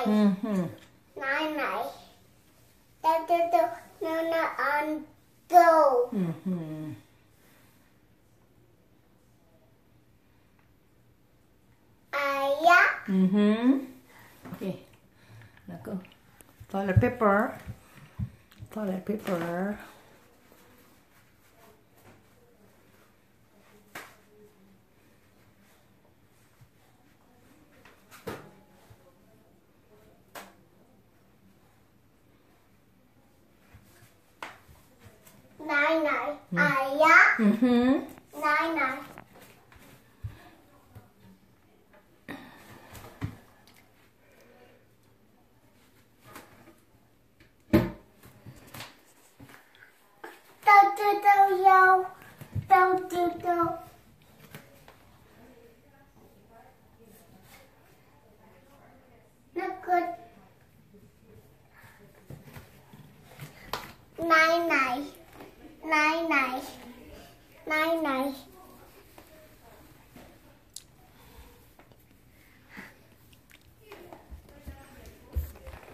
Nine. No, on go. Yeah. Okay. Now go. Toilet paper. Toilet paper. Nine. Yeah. Nine. Đâu. Nó good. Nine.